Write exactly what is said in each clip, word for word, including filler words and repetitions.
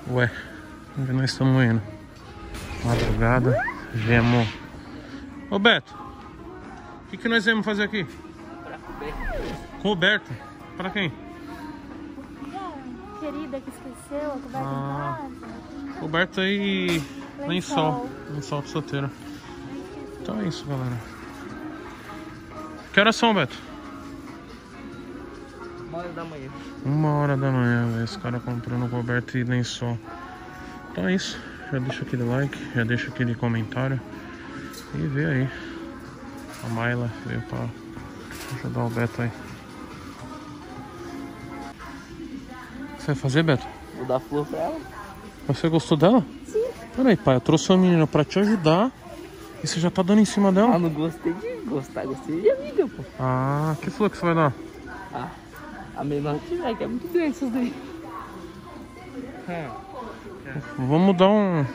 Ué, onde nós estamos indo? Madrugada, viemos. Ô Beto, o que, que nós viemos fazer aqui? Pra Roberto. Roberto? Pra quem? Ah, querida que esqueceu, a coberta Ah. em casa. Roberto aí, lençol. Lençol. Lençol pro solteiro. Então é isso, galera. Que horas são, Beto? Uma hora da manhã. Uma hora da manhã, velho. Esse cara comprando coberto e lençol. Então é isso. Já deixa aquele like, já deixa aquele comentário. E vê aí. A Mayla veio pra ajudar o Beto aí. O que você vai fazer, Beto? Vou dar flor pra ela. Você gostou dela? Sim. Peraí, pai. Eu trouxe uma menina pra te ajudar. E você já tá dando em cima Ah, dela? não gostei de gostar, gostei de amiga, pô. Ah, que flor que você vai dar? Ah, a menor que tiver, que é muito grande essas daí. Vamos dar um... Um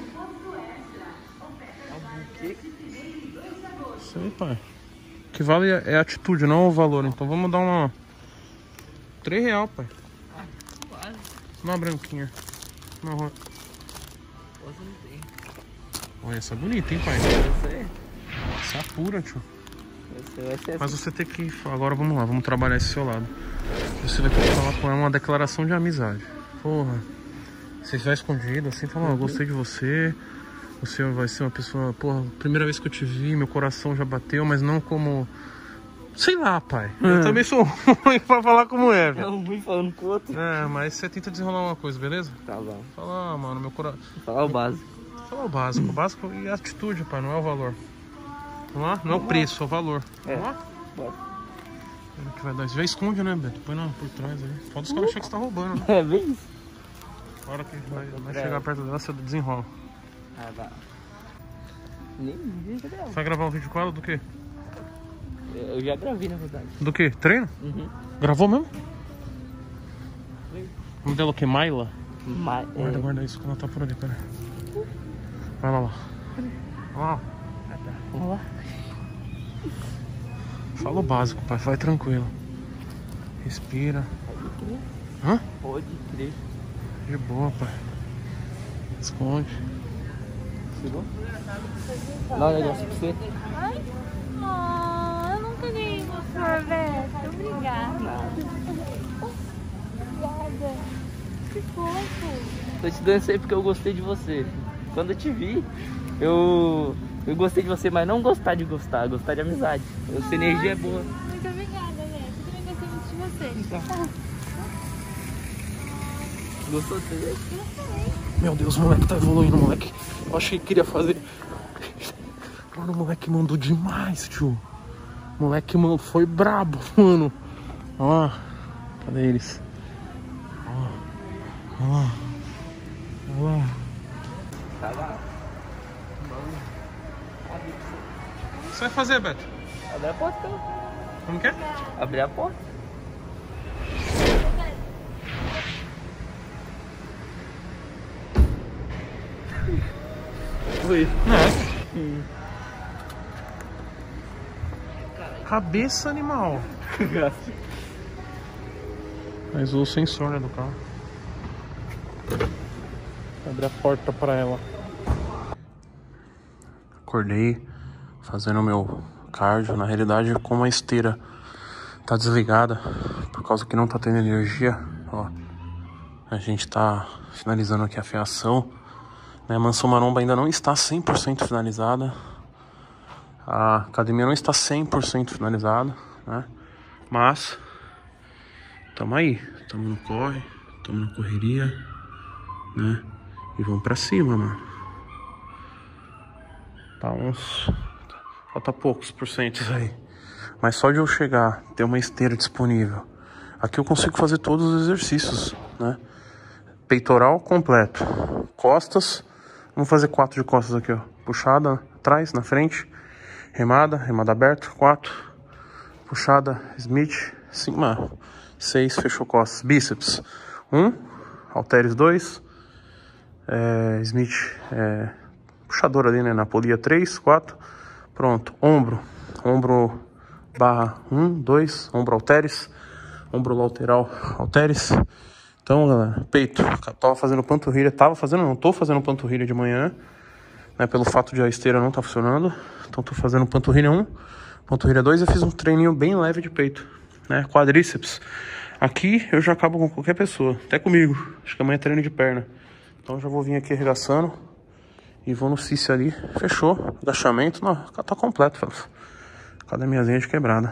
buquê. Isso aí, pai. O que vale é a atitude, não o valor. Então vamos dar uma... três real, pai. Quase. Uma branquinha. Uma rosa. Você não tem. Olha, essa é bonita, hein, pai? Essa é. Essa é pura, tio. Essa vai ser Mas essa. você tem que... Agora vamos lá, vamos trabalhar esse seu lado. Você vai ter que falar com ela uma declaração de amizade. Porra. Você vai escondido assim, fala, ó, eu gostei de você. Você vai ser uma pessoa... Porra, primeira vez que eu te vi, meu coração já bateu, mas não como... Sei lá, pai. Eu também sou ruim pra falar como é, É velho. um ruim falando com o outro. É, mas você tenta desenrolar uma coisa, beleza? Tá bom. Fala, ah, mano, meu coração... Vou falar o básico. Fala o básico. O básico e a atitude, pai, não é o valor. Vamos lá? Não é o preço, é o valor. É. Vamos lá? Bora. Ele que vai dar. Já esconde, né, Beto? Põe não, por trás aí. Pode os caras achar que você tá roubando, né? É bem isso. A hora que vai, vai chegar perto dela, você desenrola. Ah, vai. Nem vi cadê ela? Você vai gravar um vídeo com ela do quê? Eu já gravei, na verdade. Do quê? Treino? Uhum. Gravou mesmo? O nome dela é o quê? Mayla? Mas, Guarda, é... guarda isso que ela tá por ali, pera. Vai lá, lá. Vai lá. Ah, tá. Vamos lá. Fala o básico, pai. Vai tranquilo. Respira. Pode crer. Hã? Pode crer. De boa, pai. Esconde. Chegou? Dá um negócio pra você. Ai, oh, eu nunca ganhei uma sorvete. Obrigada. Obrigada. Que fofo. Tô te dando isso aí porque eu gostei de você. Quando eu te vi, eu, eu gostei de você, mas não gostar de gostar, gostar de amizade. A sua energia é boa. Muito obrigada, né? Eu também gostei muito de você. Então. Gostou de você? Meu Deus, o moleque tá evoluindo, moleque. Eu achei que queria fazer. Mano, o moleque mandou demais, tio. O moleque mano, foi brabo, mano. Olha lá. Cadê eles? Olha lá. Olha lá. Tá lá. O que você vai fazer, Beto? Abre a porta, então. Como que é? Abrir a porta. Oi. Nossa. Hum. Cabeça animal. Mas o sensor, né, do carro. Abre a porta pra ela. Acordei fazendo meu cardio. Na realidade, como a esteira tá desligada, por causa que não tá tendo energia, ó, a gente tá finalizando aqui a fiação, né? A Mansão Maromba ainda não está cem por cento finalizada. A academia não está cem por cento finalizada, né? Mas tamo aí, tamo no corre, tamo na correria, né? E vamos pra cima, mano. Tá uns... Falta poucos porcentos aí. Mas só de eu chegar, ter uma esteira disponível, aqui eu consigo fazer todos os exercícios, né? Peitoral completo. Costas, vamos fazer quatro de costas aqui, ó. Puxada atrás, na frente. Remada, remada aberta, quatro. Puxada, Smith, cinco, mano. Seis, fechou costas. Bíceps, um. Halteres, dois. É, Smith, é, puxador ali, né? Na polia, três, quatro. Pronto. Ombro, ombro barra um, dois. Ombro halteres. Ombro lateral, halteres. Então, galera, peito. Tava fazendo panturrilha, tava fazendo, não, tô fazendo panturrilha de manhã, né? Pelo fato de a esteira não tá funcionando. Então tô fazendo panturrilha um, panturrilha dois e fiz um treininho bem leve de peito, né? Quadríceps. Aqui eu já acabo com qualquer pessoa, até comigo. Acho que amanhã é treino de perna. Então já vou vir aqui arregaçando e vou no Cici ali. Fechou. Agachamento, não, tá completo, fellas. Academiazinha de quebrada.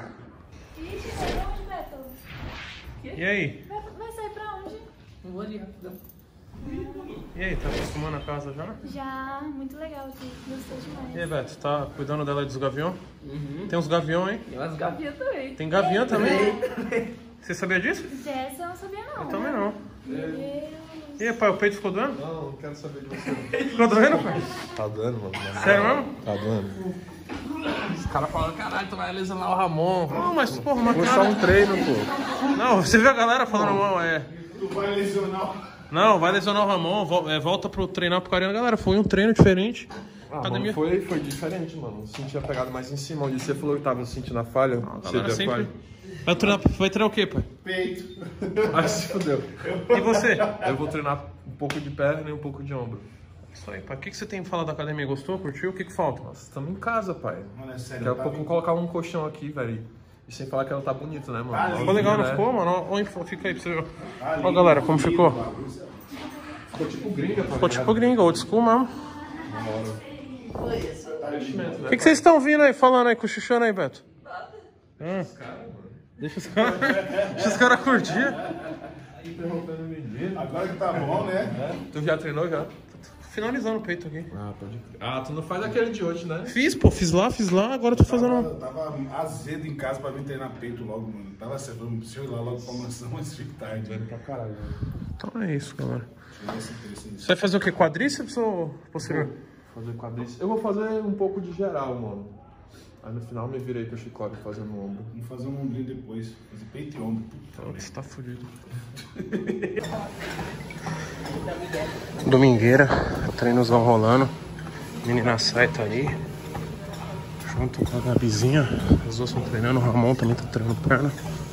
E aí? Vai sair pra onde? Eu vou ali rapidão. E aí, tá acostumando a casa já? Já, muito legal aqui. Gostei demais. E aí, Beto, tá cuidando dela aí dos gavião? Uhum. Tem uns gavião, hein? Tem umas gavinhas também. Tem gavião também? Você sabia disso? Dessa eu não sabia não. Eu também não. Meu Deus. E aí, pai, o peito ficou doendo? Não, não quero saber de você. Ficou doendo, pai? Tá doendo, mano. Sério mesmo? Tá doendo. Os caras falam, caralho, tu vai lesionar o Ramon. Não, mas, porra, uma Foi só um treino, pô. Não, você viu a galera falando mal, é... Tu vai lesionar. Não, vai lesionar o Ramon, vol- é, volta pro treinar pro Cariano. Galera, foi um treino diferente. Ah, Academia. mano, foi, foi diferente, mano. Eu senti a pegada mais em cima. Onde você falou que tava sentindo a falha. A você galera deu sempre... falha. Vai treinar, vai treinar o quê, pai? Peito. Ai, se fudeu. E você? Eu vou treinar um pouco de perna e um pouco de ombro. Isso aí, pai. O que, que você tem falado da academia? Gostou? Curtiu? O que, que falta? Nossa, estamos em casa, pai. Mano, é sério, Daqui a tá pouco eu bem. vou colocar um colchão aqui, velho. E sem falar que ela tá bonita, né, mano? Ah, Ficou legal, não né? ficou, mano? Ó, ó, fica aí pra você ver. Ó, galera, como ficou? Ficou tipo gringa, tá Ficou ligado? tipo gringo, old school mesmo. O que, que vocês estão vindo aí, falando aí, cochichando aí, Beto? Hum. Deixa os caras Deixa os caras curtir. Interrompendo o menino. Agora que tá bom, né? Tu já treinou já? Finalizando o peito aqui. Ah, pode crer. Ah, tu não faz aquele de hoje, né? Fiz, pô, fiz lá, fiz lá, agora eu tô fazendo. Eu tava azedo em casa pra vir treinar peito logo, mano. Tava certo, eu não preciso ir lá logo pra mansão, mas fica tarde. Velho, pra caralho. Então é isso, galera. Interessante. Você vai fazer o quê? Quadríceps ou posterior? Fazer quadríceps. Eu vou fazer um pouco de geral, mano. Aí no final me virei pro chicote fazendo o ombro. Vamos fazer um ombrinho depois. Fazer peito e ombro. Então, você tá fudido. Domingueira, treinos vão rolando. Menina sai tá ali. Junto com a Gabizinha. As duas estão treinando. O Ramon também tá treinando perna.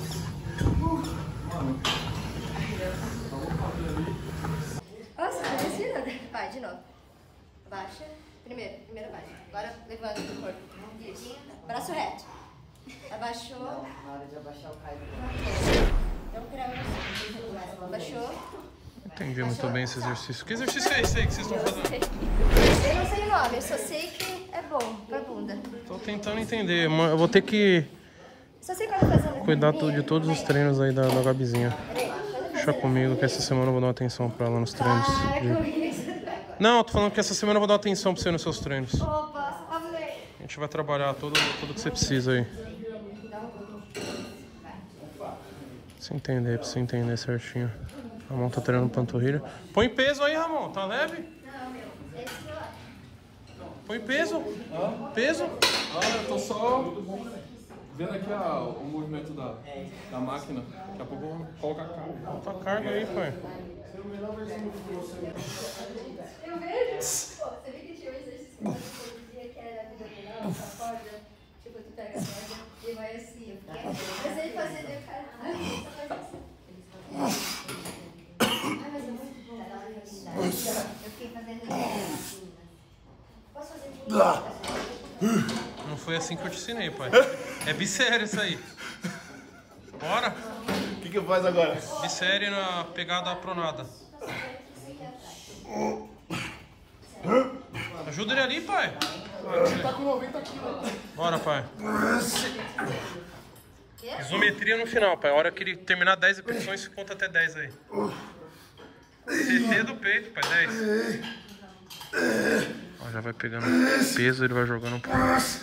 Nossa, parecida. Vai, de novo. Baixa. Primeiro, primeiro baixa. Agora levanta o corpo. Isso. Braço reto. Abaixou. Na hora de abaixar o caio. Não grava assim. Abaixou. Entendi muito bem esse exercício. Que exercício é esse aí que vocês estão fazendo? Eu não sei o nome, eu só sei que é bom pra bunda. Tô tentando entender. mas Eu vou ter que Só sei quando fazendo. cuidar tu- de todos os treinos aí da, da Gabizinha. Deixa comigo que essa semana eu vou dar uma atenção pra ela nos treinos. Para com isso. Não, eu tô falando que essa semana eu vou dar atenção pra você nos seus treinos. Opa, só pra ver. A gente vai trabalhar tudo, tudo que você precisa aí. Pra você entender, pra você entender certinho. Ramon tá treinando panturrilha. Põe peso aí, Ramon. Tá leve? Põe peso. Peso. Ah, eu tô só vendo aqui a, o movimento da, da máquina. Daqui a pouco eu vou colocar a carga. Bota a carga aí, pai. Eu vejo. Pô, você viu que tinha um exercício que eu dizia que era abdominal, essa corda? Tipo, tu pega a corda e vai assim. Mas ele fazia, daí o cara. Ai, só faz assim. Ai, mas é muito bom. Dá uma velocidade. Eu fiquei fazendo isso. Posso fazer de Não foi assim que eu te ensinei, pai. É bissério isso aí. Bora? O que que eu faço agora? Bissério na pegada pronada. Ajuda ele ali, pai. Tá com noventa quilos. Bora, pai. Isometria no final, pai. A hora que ele terminar dez repetições, você conta até dez aí. C T do peito, pai. dez. Ó, já vai pegando peso, ele vai jogando um pouco.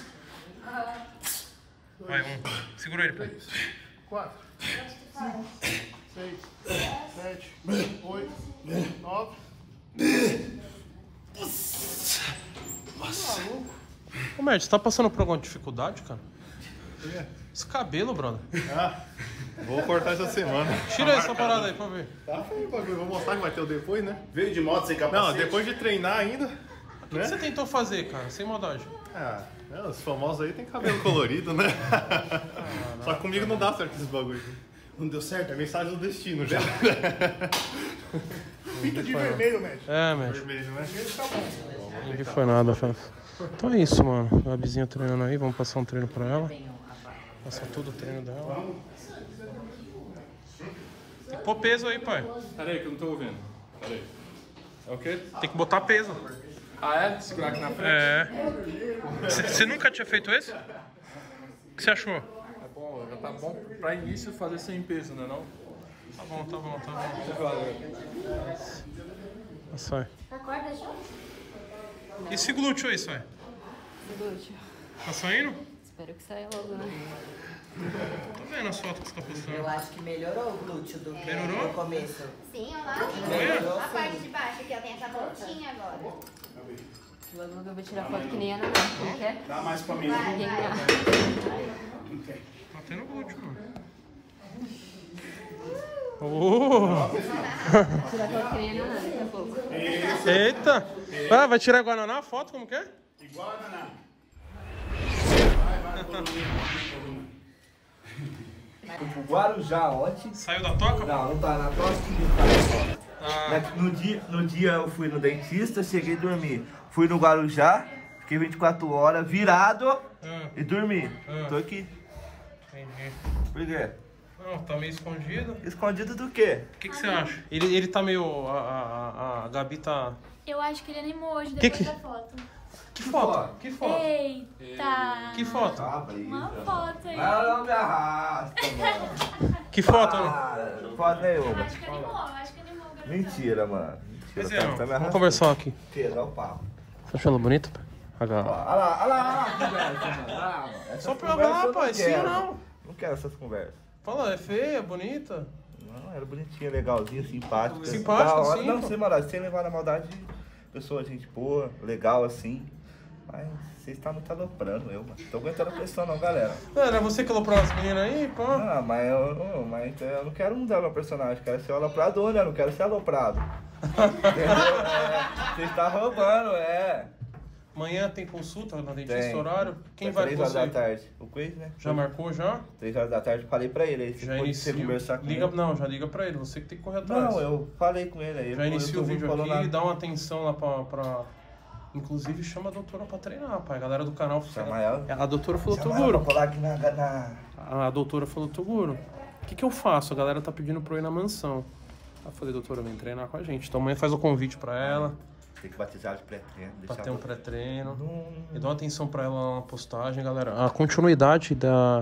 Vai, um. Segura ele, pai. quatro, cinco, seis, sete, oito, nove. Ô, Mert, você tá passando por alguma dificuldade, cara? Esse cabelo, brother. Ah, vou cortar essa semana. Tira essa parada aí pra ver. Tá feio o bagulho, vou mostrar que vai ter o depois, né? Veio de moto sem capacete? Não, depois de treinar ainda. O que, que você tentou fazer, cara? Sem maldade. Ah, não, os famosos aí tem cabelo colorido, né? Só que comigo não dá certo esse bagulho. Não deu certo? É mensagem do destino já. Pinta de vermelho, médico. É, médico. Vermelho, né? Tá bom. Não foi nada, Fef. Então é isso, mano. A Gabizinha treinando aí. Vamos passar um treino pra ela. Passar todo o treino dela. Tem que pôr peso aí, pai. Pera aí que eu não tô ouvindo. Pera aí. É o quê? Tem que botar peso. Ah, é? Segurar aqui na frente? É. Você nunca tinha feito esse? O que você achou? É bom, já tá bom pra início fazer sem peso, né não? Tá bom, tá bom, tá bom. Você fala. Sai. Acorda, deixa eu... E esse glúteo aí, sai? Glúteo. Tá saindo? Espero que saia logo, né? Tô vendo as fotos que você tá postando. Eu acho que melhorou o glúteo do que Melhorou? no começo. Sim, olha lá. Melhorou, A parte sim. de baixo aqui, ó, tem essa voltinha agora. Logo logo eu vou tirar foto que nem a Ana. Não quer? Dá mais pra mim. Ninguém dá. Tá tendo glúteo, mano. Oh! Tirar foto que nem a Ana daqui a pouco. Eita! Ah, vai tirar Guaraná a foto? Como que é? Igual a Naná. O Guarujá ontem. Saiu da toca? Não, não tá na toca. Ah. No, dia, no dia eu fui no dentista, cheguei e dormi. Fui no Guarujá, fiquei vinte e quatro horas virado Ah. e dormi. Ah. Tô aqui. Entendi. Por quê? Não, tá meio escondido. Escondido do quê? O que, que você acha? Ele, ele tá meio... A, a, a, a Gabi tá... Eu acho que ele animou hoje Que depois que- da foto. Que foto? Que foto? Eita! Que foto? Ah, briga. Uma foto aí. Não, não me arrasta, mano. Que foto, né? Ah, foto nenhuma. Acho que animou, acho que animou, garotão. Mentira, mano. Mentira, Pois é, tá, ó, tá me vamos arrastando. conversar aqui. Tira, dá o papo. Você achou ela bonita, pai? A Ó, Gabi. Olha lá, olha lá, olha lá, conversa, mano. Ah, mano. Essas Só pra conversas lá, eu não pai, sim ou quero. não? Não quero essas conversas. Fala, é feia, bonita? Não, era bonitinha, legalzinha, simpática. Simpática, Da hora. sim, Não, pô. sem maldade, sem levar na maldade, pessoa, gente boa, legal assim. Mas vocês estão muito aloprando eu, mano. Tô aguentando a pressão não, galera. Não, era você que aloprou as meninas aí, pô? Ah, mas eu, eu- mas eu não quero mudar meu personagem, quero ser o aloprador, né? Eu não quero ser aloprado. Entendeu? É, você está roubando, é. Amanhã tem consulta na dentista, Tem. horário. Quem É vai três com horas você? da tarde. O quiz, né? Já marcou, já? Três horas da tarde, falei pra ele aí. Se Já pode inicia. você conversar com Liga, ele. não, já liga pra ele, você que tem que correr atrás. Não, eu falei com ele aí. Já eu- inicia eu o tô vídeo falando aqui, lá. dá uma atenção lá pra, pra... Inclusive chama a doutora pra treinar, pai. A galera do canal... Chama ela. A doutora falou, Chama ela Toguro. pra colar aqui na... na... A doutora falou, Toguro, o que que eu faço? A galera tá pedindo pra eu ir na mansão. Eu falei, doutora, vem treinar com a gente. Então amanhã faz o convite pra ela, Tem que batizar de pré-treino. pra deixar ter um ela- pré-treino. Não- E dá uma atenção pra ela lá na postagem, galera. A continuidade da,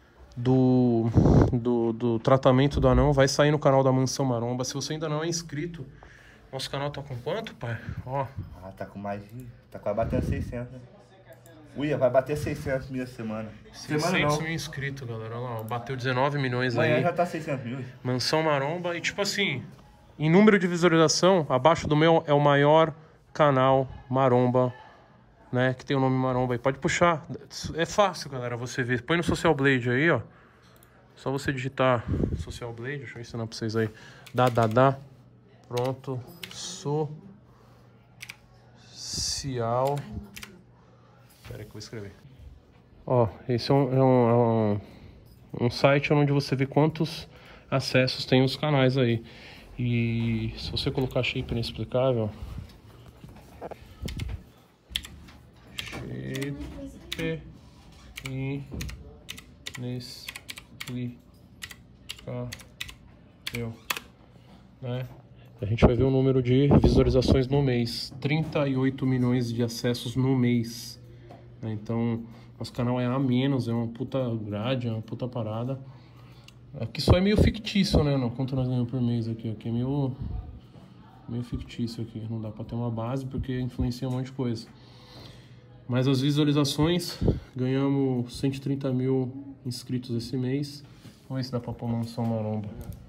do, do, do tratamento do anão vai sair no canal da Mansão Maromba. Se você ainda não é inscrito, nosso canal tá com quanto, pai? Ó, Ah, tá com mais de... Tá quase batendo seiscentos, né? Uia, vai bater seiscentos mil essa semana. Semana seiscentos não. mil inscritos, galera. Olha lá, ó, bateu dezenove milhões Amanhã aí. já tá seiscentos mil. Mansão Maromba. E tipo assim, em número de visualização, abaixo do meu é o maior canal Maromba, né? Que tem o nome Maromba aí. Pode puxar. É fácil, galera, você ver. Põe no Social Blade aí, ó. Só você digitar Social Blade. Deixa eu ensinar pra vocês aí. Dá, dá, dá. Pronto. Social. Espera aí que eu vou escrever. Ó, esse é um, é um, é um, um site onde você vê quantos acessos tem os canais aí. E se você colocar shape inexplicável, shape inexplicável, né? A gente vai ver o número de visualizações no mês. trinta e oito milhões de acessos no mês. Né? Então, nosso canal é A menos, é uma puta grade, é uma puta parada. Aqui só é meio fictício, né? Não, quanto nós ganhamos por mês aqui? Aqui é meio, meio fictício aqui. Não dá pra ter uma base porque influencia um monte de coisa. Mas as visualizações, ganhamos cento e trinta mil inscritos esse mês. Vamos ver se dá pra pôr Mansão Maromba.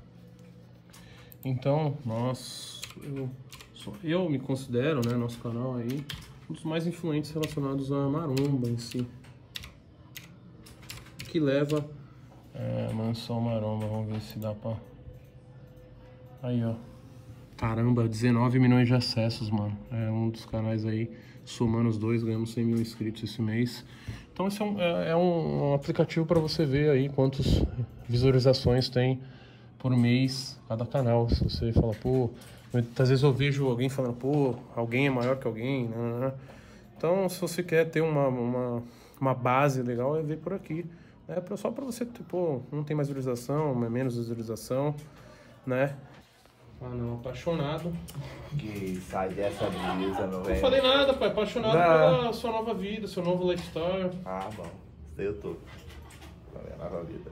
Então, nós, eu, só eu me considero, né, nosso canal aí, um dos mais influentes relacionados à maromba em si. Que leva é, Mansão Maromba, vamos ver se dá pra... Aí, ó. Caramba, dezenove milhões de acessos, mano. É um dos canais aí, somando os dois, ganhamos cem mil inscritos esse mês. Então esse é um, é, é um, um aplicativo para você ver aí quantas visualizações tem por mês cada canal. Se você fala, pô, muitas vezes eu vejo alguém falando, pô, alguém é maior que alguém, né? Então se você quer ter uma, uma, uma base legal, é ver por aqui. É pra, só para você, tipo, não tem mais visualização, é menos visualização, né? Ah não, apaixonado. Que sai dessa brisa, não é? Não falei nada, pai, apaixonado não. Pela sua nova vida, seu novo lifestyle. Ah, bom, isso daí eu tô. Pra minha nova vida.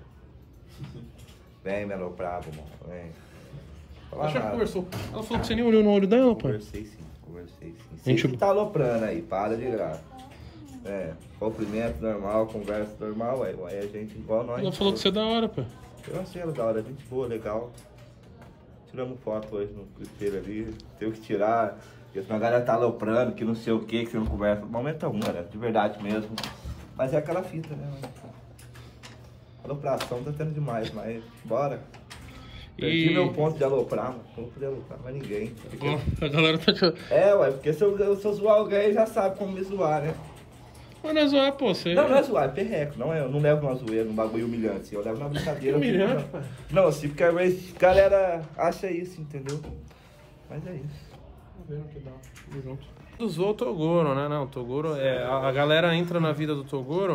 Vem, Melo Bravo, mano, vem. Ela já conversou. Ela falou que você nem olhou no olho dela, pai? Conversei sim, conversei sim. Você gente... que tá aloprando aí, para de graça. É, cumprimento normal, conversa normal, aí, aí a gente igual nós. Ela falou que você é da hora, pai. Eu achei ela da hora, gente boa, legal. Tiramos foto hoje no espelho ali, teve que tirar, porque senão a galera tá aloprando, que não sei o que, que você não conversa. No momento algum, né? De verdade mesmo. Mas é aquela fita, né? Alopração tá tendo demais, mas bora. Perdi e... meu ponto de aloprar, mano. Não podia aloprar mais ninguém. Porque... Oh, a galera tá te... É, ué, porque se eu, se eu zoar alguém, já sabe como me zoar, né? Mas não é zoar, pô, você... Não, não é zoar, é perreco. Não, é, eu não levo numa zoeira, num bagulho humilhante, assim. Eu levo na brincadeira. Humilhante, pai? Não, assim, porque a galera acha isso, entendeu? Mas é isso. Vamos ver o que dá. Vamos junto. Usou o Toguro, né? Não, o Toguro... É, a, a galera entra na vida do Toguro...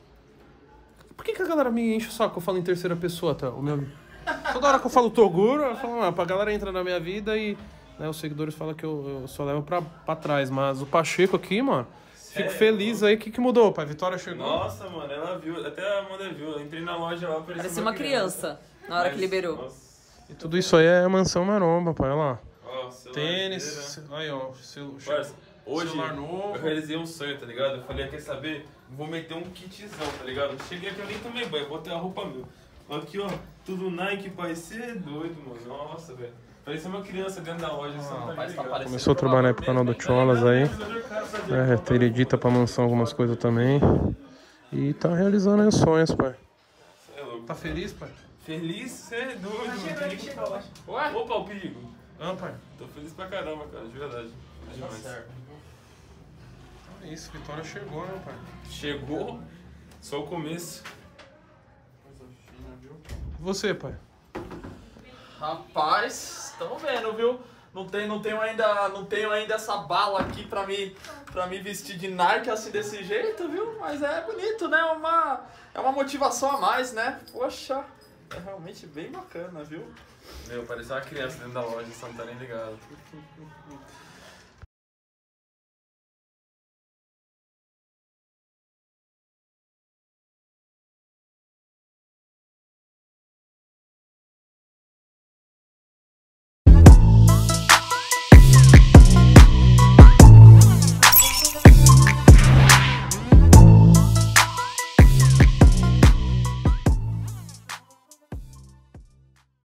Por que que a galera me enche o saco que eu falo em terceira pessoa, tá? O meu... Toda hora que eu falo Toguro, eu falo, ah, a galera entra na minha vida e... Né, os seguidores falam que eu, eu só levo pra, pra trás. Mas o Pacheco aqui, mano... Fico feliz aí. O que que mudou, pai? Vitória chegou? Nossa, mano, ela viu. Até a Amanda viu. Eu entrei na loja lá, parecia Parecia uma criança, criança na hora Mas, que liberou. Nossa. E tudo isso aí é mansão maromba, pai. Olha lá. Ó, tênis. Aí, ó. Celu... Parça, hoje celular novo. Eu realizei um sonho, tá ligado? Eu falei, quer saber? Vou meter um kitzão, tá ligado? Cheguei aqui, eu nem tomei banho. Botei a roupa meu. Aqui, ó. Tudo Nike, pai. Você é doido, mano. Nossa, velho. Parecia uma criança dentro da loja, ah, tá começou a trabalhar pro canal do Cholas aí. É, ter edita pra mansão algumas coisas também. E tá realizando aí os sonhos, pai. Cê é louco. Tá feliz, pai? Feliz? Você é doido, mano. Chegou, chegou. Ué? Opa, o perigo. Ah, pai. Tô feliz pra caramba, cara, de verdade. É demais. Tá certo. É isso, Vitória chegou, né, pai? Chegou? Só o começo. E você, pai? Rapaz, estamos vendo, viu? Não, tem, não, tenho ainda, não tenho ainda essa bala aqui pra me, pra me vestir de Nike assim desse jeito, viu? Mas é bonito, né? Uma, é uma motivação a mais, né? Poxa, é realmente bem bacana, viu? Meu, parecia uma criança dentro da loja, você não tá nem ligado.